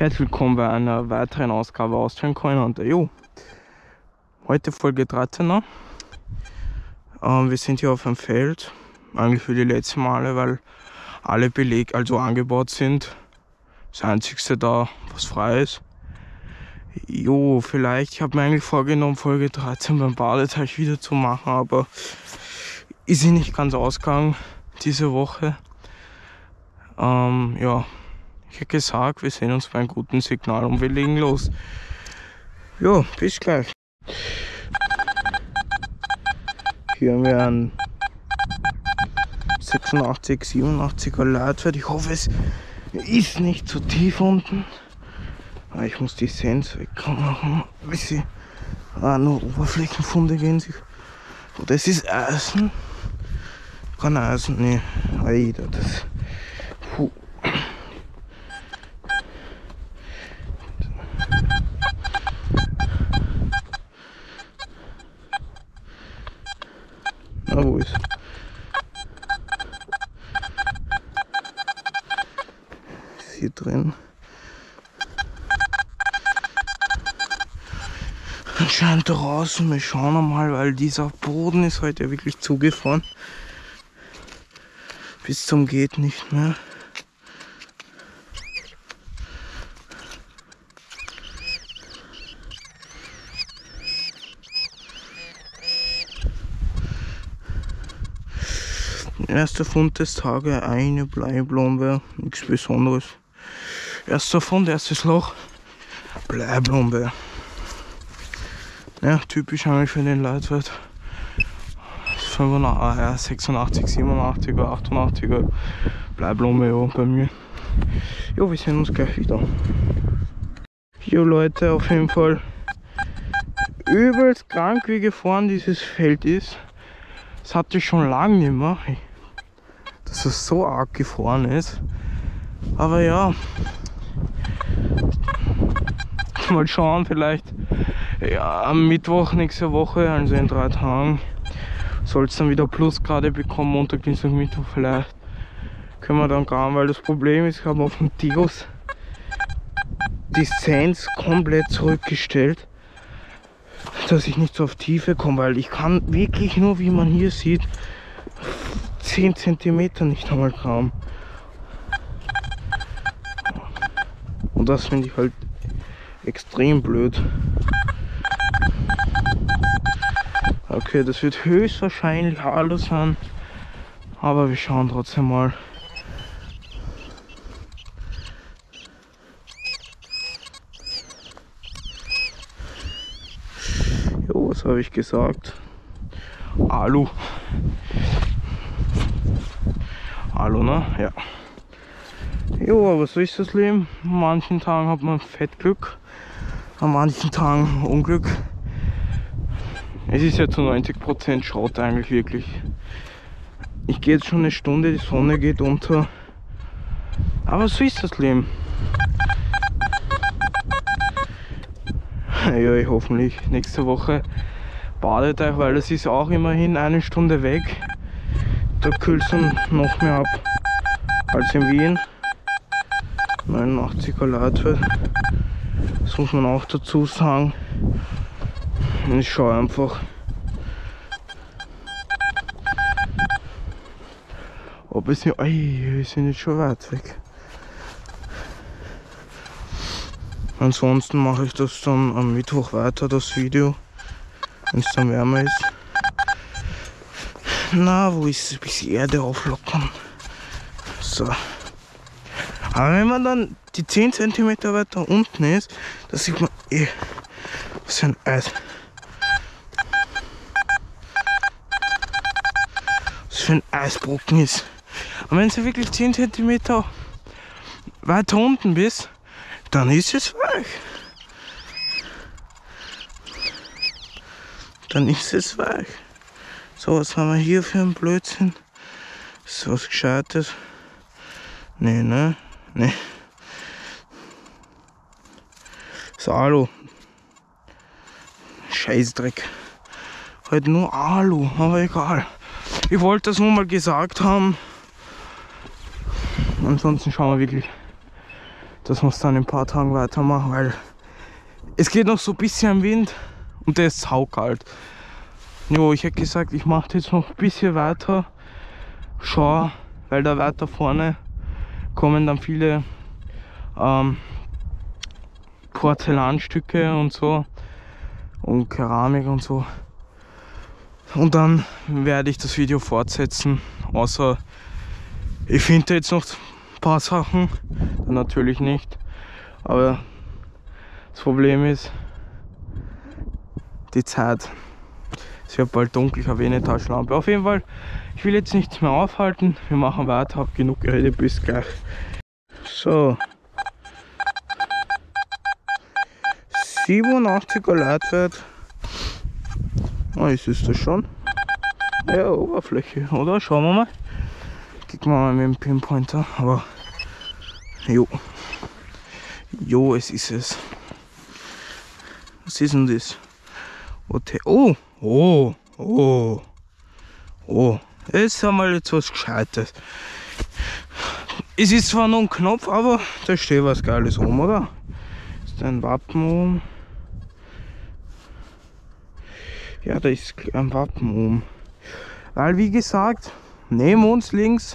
Herzlich willkommen bei einer weiteren Ausgabe Austrian Coin Hunter. Jo, heute Folge 13er. Wir sind hier auf einem Feld, eigentlich für die letzten Male, weil alle belegt, also angebaut sind. Das einzigste da, was frei ist. Jo, vielleicht, ich habe mir eigentlich vorgenommen, Folge 13 beim Badeteich wieder zu machen, aber ist nicht ganz ausgegangen diese Woche. Ja. Ich hätte gesagt, wir sehen uns bei einem guten Signal und wir legen los. Jo, bis gleich. Hier haben wir einen 86, 87er Leitwert. Ich hoffe, es ist nicht zu tief unten. Aber ich muss die Sens wegmachen, bis sie nur Oberflächenfunde gehen. Oh, das ist Eisen. Kein Eisen, ne. Alter, das. Puh. Na, wo ist? Ist hier drin. Anscheinend draußen. Wir schauen mal, weil dieser Boden ist heute wirklich zugefroren. Bis zum geht nicht mehr. Erster Fund des Tages, eine Bleiblombe, nichts Besonderes. Erster Fund, erstes Loch, Bleiblombe. Ja, typisch eigentlich für den Leitwert. 86, 87er, 88er Bleiblombe, ja, bei mir. Jo, wir sehen uns gleich wieder. Jo Leute, auf jeden Fall übelst krank, wie gefahren dieses Feld ist. Das hatte ich schon lange nicht mehr, dass es so arg gefahren ist. Aber ja, mal schauen, vielleicht ja, am Mittwoch nächste Woche, also in 3 Tagen, soll es dann wieder Plusgrade bekommen. Montag, Dienstag, Mittwoch vielleicht können wir dann graben, weil das Problem ist, ich habe auf dem Tigos die Sens komplett zurückgestellt, dass ich nicht so auf Tiefe komme, weil ich kann wirklich nur, wie man hier sieht, 10 cm nicht einmal graben. Und das finde ich halt extrem blöd. Okay, das wird höchstwahrscheinlich alles sein, aber wir schauen trotzdem mal. Jo, was habe ich gesagt? Alu. Alu, ne? Ja. Jo, aber so ist das Leben. An manchen Tagen hat man Fettglück, an manchen Tagen Unglück. Es ist ja zu 90% Schrott eigentlich wirklich. Ich gehe jetzt schon eine Stunde, die Sonne geht unter. Aber so ist das Leben. Ja, ich hoffentlich nächste Woche Badeteich, weil das ist auch immerhin 1 Stunde weg. Da kühlt es dann noch mehr ab als in Wien. 89er Leitwert. Das muss man auch dazu sagen. Und ich schaue einfach, ob es hier. Wir sind jetzt schon weit weg. Ansonsten mache ich das dann am Mittwoch weiter, das Video, wenn es dann wärmer ist. Na, wo ist es? Ein bisschen Erde auflockern. So. Aber wenn man dann die 10 cm weiter unten ist, da sieht man was für ein Eis. Was für ein Eisbrocken ist. Und wenn du wirklich 10 cm weiter unten bist, dann ist es weich. Dann ist es weich. So, was haben wir hier für ein Blödsinn? Ist was Gescheites? Nee, ne? Nee. Das Alu. Scheißdreck. Halt nur Alu, aber egal. Ich wollte das nur mal gesagt haben. Ansonsten schauen wir wirklich dass wir es dann in ein paar Tagen weitermachen, weil es geht noch so ein bisschen im Wind und der ist saukalt. Jo, ich hätte gesagt, ich mache jetzt noch ein bisschen weiter. Schau, weil da weiter vorne kommen dann viele Porzellanstücke und so und Keramik und so. Und dann werde ich das Video fortsetzen, außer ich finde jetzt noch ein paar Sachen, dann natürlich nicht. Aber das Problem ist die Zeit. Es wird bald dunkel, ich habe eh eine Taschenlampe. Auf jeden Fall, ich will jetzt nichts mehr aufhalten. Wir machen weiter, habe genug geredet, bis gleich. So. 87er Leitwert. Oh, ist es das schon? Ja, Oberfläche, oder? Schauen wir mal. Kicken wir mal mit dem Pinpointer. Aber jo. Jo, es ist es. Was ist denn das? Oh! Oh! Oh! Oh! Jetzt haben wir jetzt was Gescheites. Es ist zwar nur ein Knopf, aber da steht was Geiles rum, oder? Ist ein Wappen oben. Ja, da ist ein Wappen oben. Weil, wie gesagt, neben uns links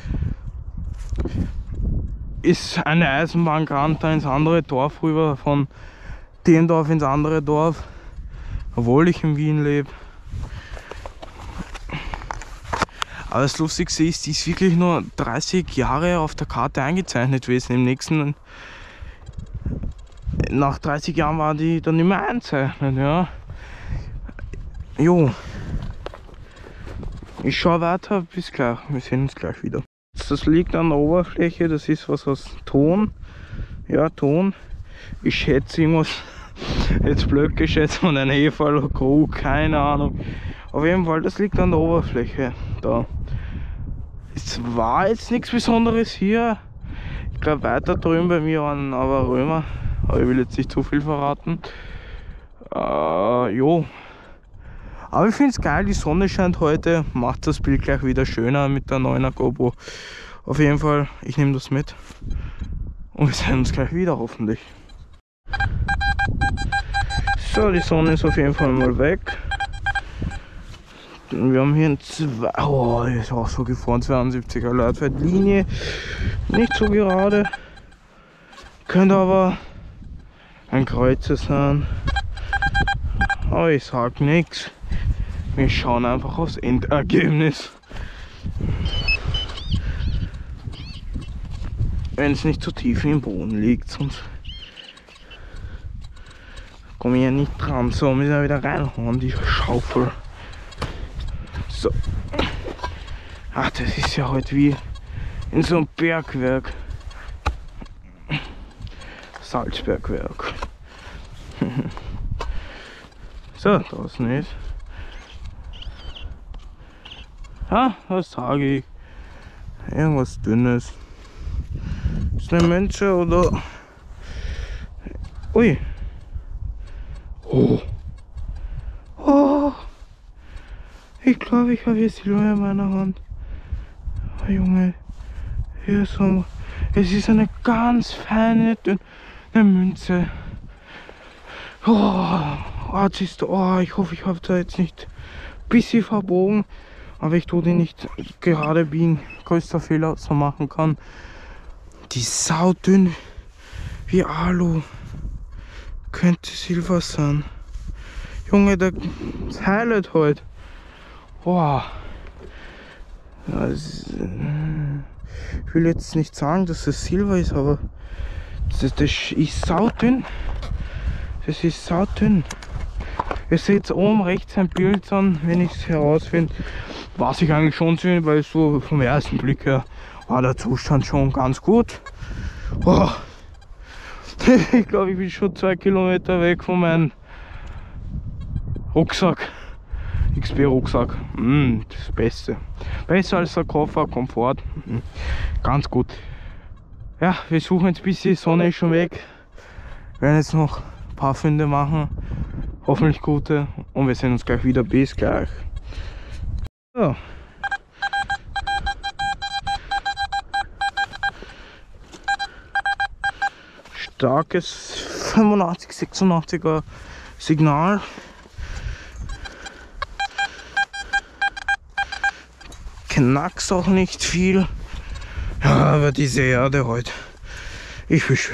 ist eine Eisenbahnkante ins andere Dorf rüber, von dem Dorf ins andere Dorf, obwohl ich in Wien lebe. Aber das Lustigste ist, die ist wirklich nur 30 Jahre auf der Karte eingezeichnet gewesen. Im nächsten, nach 30 Jahren war die dann nicht mehr einzeichnet, ja. Jo. Ich schaue weiter, bis gleich. Wir sehen uns gleich wieder. Das liegt an der Oberfläche, das ist was aus Ton. Ja, Ton. Ich schätze irgendwas, jetzt blöd geschätzt, von einem Hefall oder Krug, keine Ahnung. Auf jeden Fall, das liegt an der Oberfläche. Da. Es war jetzt nichts Besonderes hier. Ich glaube, weiter drüben bei mir waren aber Römer. Aber ich will jetzt nicht zu viel verraten. Jo. Aber ich finde es geil, die Sonne scheint heute, macht das Bild gleich wieder schöner mit der neuen GoPro. Auf jeden Fall, ich nehme das mit und wir sehen uns gleich wieder hoffentlich. So, die Sonne ist auf jeden Fall mal weg. Wir haben hier ein oh, ist auch so gefahren, 72er Leitwertlinie, nicht so gerade, könnte aber ein Kreuzer sein, aber ich sag nichts. Wir schauen einfach aufs Endergebnis. Wenn es nicht zu tief im Boden liegt, sonst komme ich ja nicht dran. So, müssen wir wieder reinhauen, die Schaufel. So. Ach, das ist ja heute wie in so einem Bergwerk. Salzbergwerk. So, draußen ist. Ha, was sage ich? Irgendwas Dünnes. Ist eine Münze oder? Ui. Oh. Oh. Ich glaube, ich habe hier Silber in meiner Hand. Oh, Junge. Hier ist so. Es ist eine ganz feine, dünne Münze. Oh. Oh, ich hoffe, ich habe da jetzt nicht ein bisschen verbogen. Aber ich tue die nicht gerade biegen. Größter Fehler, was man machen kann. Die ist saudünn wie Alu. Könnte Silber sein. Junge, das Highlight heute. Boah. Ja, ich will jetzt nicht sagen, dass es Silber ist, aber das ist saudünn. Das ist saudünn. Ihr seht oben rechts ein Bild an, wenn ich es herausfinde. Was ich eigentlich schon sehe, weil so vom ersten Blick her war der Zustand schon ganz gut. Oh. Ich glaube, ich bin schon 2 Kilometer weg von meinem Rucksack. XP-Rucksack. Das Beste. Besser als der Koffer, Komfort. Ganz gut. Ja, wir suchen jetzt ein bisschen, die Sonne ist schon weg. Wir werden jetzt noch ein paar Funde machen. Hoffentlich gute. Und wir sehen uns gleich wieder. Bis gleich. So. starkes 85, 86er Signal. Knackst auch nicht viel. Ja, aber diese Erde heute. Ich wisch.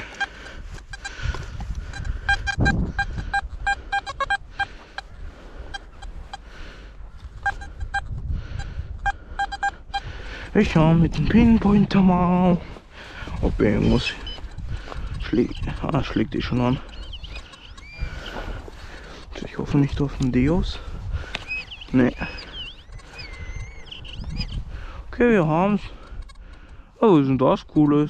Ich schau mit dem Pinpointer mal, ob irgendwas schlägt. Ah, schlägt die schon an. Ich hoffe nicht auf den Deus. Nee. Okay, wir haben's. Oh, was ist denn das Cooles?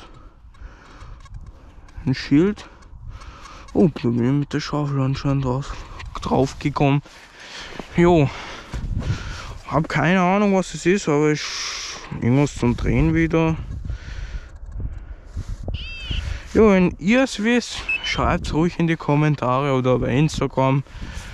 Ein Schild. Oh, da bin ich mit der Schaufel anscheinend drauf gekommen. Jo. Hab keine Ahnung, was es ist, aber irgendwas zum Drehen wieder. Jo, wenn ihr es wisst, schreibt ruhig in die Kommentare oder bei Instagram.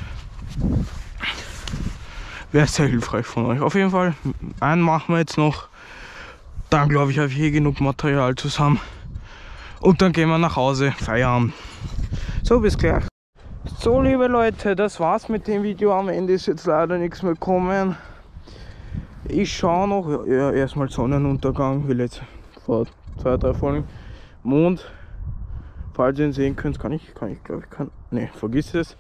Wäre sehr hilfreich von euch. Auf jeden Fall, einen machen wir jetzt noch. Dann glaube ich, habe ich hier genug Material zusammen. Und dann gehen wir nach Hause, Feierabend. So, bis gleich. So, liebe Leute, das war's mit dem Video. Am Ende ist jetzt leider nichts mehr gekommen. Ich schaue noch, ja, erstmal Sonnenuntergang, wie jetzt vor 2, 3 Folgen. Mond, falls ihr ihn sehen könnt, ne, vergiss es.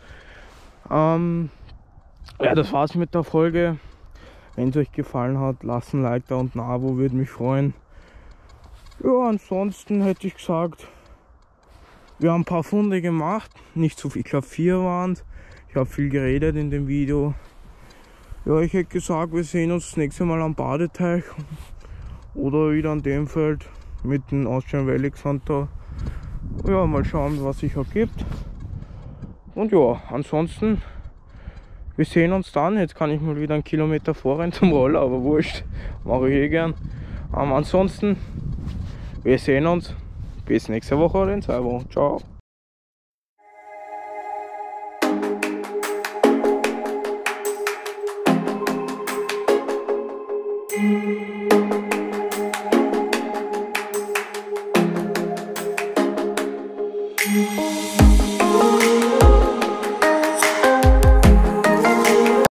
Ja, das war's mit der Folge. Wenn es euch gefallen hat, lasst ein Like da und ein Abo, würde mich freuen. Ja, ansonsten hätte ich gesagt, wir haben ein paar Funde gemacht, nicht so viel, ich glaube 4 waren es. Ich habe viel geredet in dem Video. Ja, ich hätte gesagt, wir sehen uns das nächste Mal am Badeteich oder wieder an dem Feld mit dem Austrian Valley Hunter. Ja, mal schauen, was sich ergibt. Und ja, ansonsten, wir sehen uns dann. Jetzt kann ich mal wieder einen Kilometer vorrennen zum Roller, aber wurscht, mache ich eh gern. Ansonsten, wir sehen uns. Bis nächste Woche oder in 2 Wochen. Ciao.